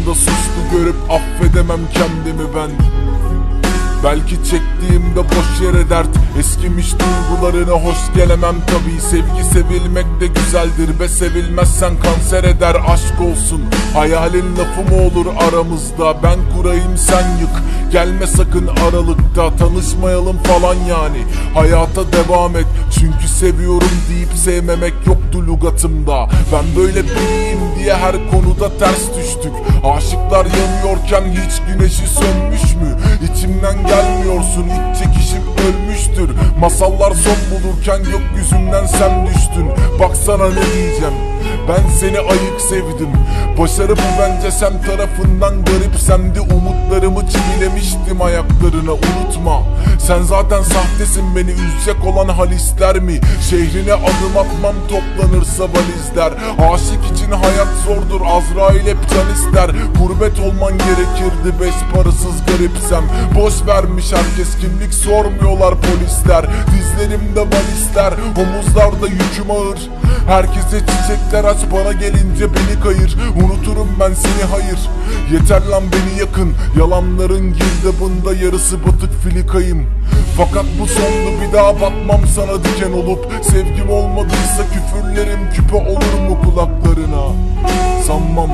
karşımda suçlu görüp affedemem kendimi ben. Belki çektiğimde boş yere dert, eskimiş duygularına hoş gelemem tabii. Sevgi sevilmek de güzeldir be, sevilmezsen kanser eder. Aşk olsun hayalin lafı mı olur aramızda? Ben kurayım sen yık, gelme sakın aralıkta. Tanışmayalım falan yani, hayata devam et. Çünkü seviyorum deyip sevmemek yoktu lügatımda. Ben böyle biriyim diye her konuda ters düştük. Aşıklar yanıyorken hiç güneşi sönmüş mü? İçimden gelmiyorsun, iç çekişim ölmüştür. Masallar son bulurken gökyüzünden sen düştün. Baksana ne diyeceğim, ben seni ayık sevdim. Başarı bu bence sen tarafından garipsemdi. Umutlarımı çivilemiştim ayaklarına, unutma. Sen zaten sahtesin, beni üzecek olan hal ister mi? Şehrine adım atmam toplanırsa valizler. Aşık için hayat zordur, Azrail hep can ister. Gurbet olman gerekirdi, beş parasız garipsem. Boş vermiş herkes, kimlik sormuyorlar polisler. Dizlerimde valizler, omuzlarda yüküm ağır. Herkese çiçekler aç, bana gelince beni kayır. Unuturum ben seni, hayır. Yeter lan beni yakın, yalanların girdabında yarısı batık filikayım. Fakat bu sondu, bir daha bakmam sana diken olup. Sevgim olmadıysa küfürlerim küpe olur mu kulaklarına? Sanmam.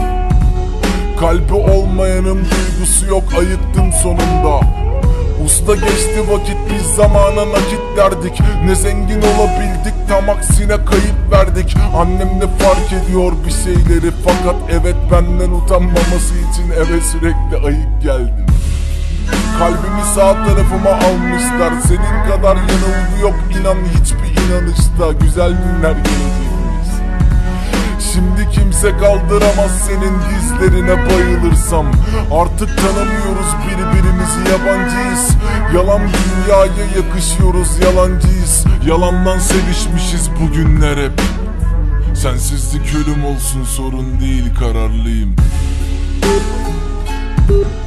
Kalbi olmayanın duygusu yok, ayıktım sonunda. Usta geçti vakit, biz zamana nakit derdik. Ne zengin olabildik, tam aksine kayıp verdik. Annem de fark ediyor bir şeyleri, fakat evet benden utanmaması için eve sürekli ayık geldim. Kalbimi sağ tarafıma almışlar, senin kadar yanılgı yok inan hiçbir inanışta. Güzel günler gelecekmiş. Şimdi kimse kaldıramaz senin dizlerine bayılırsam. Artık tanımıyoruz birbirimizi, yabancıyız. Yalan dünyaya yakışıyoruz, yalancıyız. Yalandan sevişmişiz bugünler hep. Sensizlik ölüm olsun sorun değil, kararlıyım.